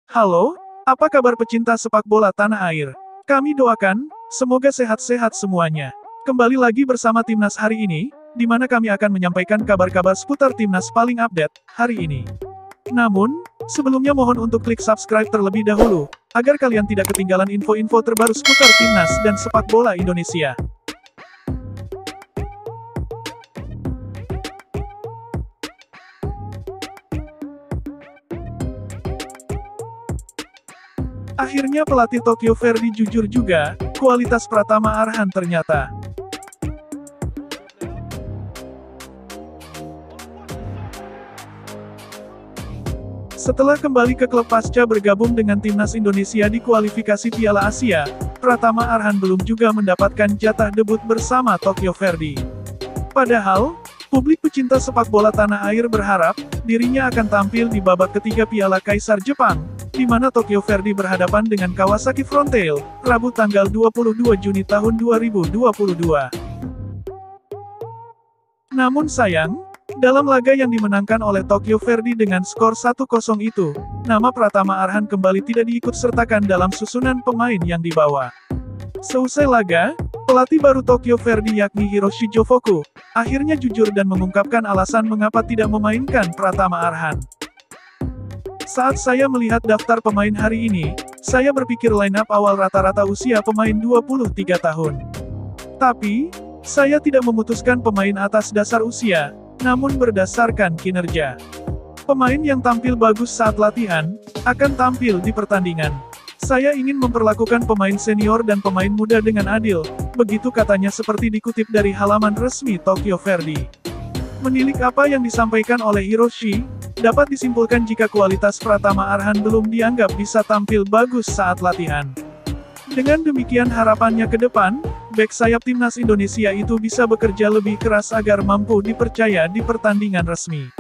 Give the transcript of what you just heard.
Halo, apa kabar pecinta sepak bola tanah air? Kami doakan, semoga sehat-sehat semuanya. Kembali lagi bersama Timnas hari ini, di mana kami akan menyampaikan kabar-kabar seputar Timnas paling update, hari ini. Namun, sebelumnya mohon untuk klik subscribe terlebih dahulu, agar kalian tidak ketinggalan info-info terbaru seputar Timnas dan sepak bola Indonesia. Akhirnya pelatih Tokyo Verdy jujur juga, kualitas Pratama Arhan ternyata. Setelah kembali ke klub pasca bergabung dengan Timnas Indonesia di kualifikasi Piala Asia, Pratama Arhan belum juga mendapatkan jatah debut bersama Tokyo Verdy. Padahal, publik pecinta sepak bola tanah air berharap, dirinya akan tampil di babak ketiga Piala Kaisar Jepang, di mana Tokyo Verdy berhadapan dengan Kawasaki Frontale, Rabu tanggal 22 Juni tahun 2022. Namun sayang, dalam laga yang dimenangkan oleh Tokyo Verdy dengan skor 1-0 itu, nama Pratama Arhan kembali tidak diikut-sertakan dalam susunan pemain yang dibawa. Seusai laga, pelatih baru Tokyo Verdy yakni Hiroshi Jofoku, akhirnya jujur dan mengungkapkan alasan mengapa tidak memainkan Pratama Arhan. Saat saya melihat daftar pemain hari ini, saya berpikir line up awal rata-rata usia pemain 23 tahun. Tapi, saya tidak memutuskan pemain atas dasar usia, namun berdasarkan kinerja. Pemain yang tampil bagus saat latihan, akan tampil di pertandingan. Saya ingin memperlakukan pemain senior dan pemain muda dengan adil, begitu katanya seperti dikutip dari halaman resmi Tokyo Verdy. Menilik apa yang disampaikan oleh Hiroshi, dapat disimpulkan jika kualitas Pratama Arhan belum dianggap bisa tampil bagus saat latihan. Dengan demikian harapannya ke depan, bek sayap Timnas Indonesia itu bisa bekerja lebih keras agar mampu dipercaya di pertandingan resmi.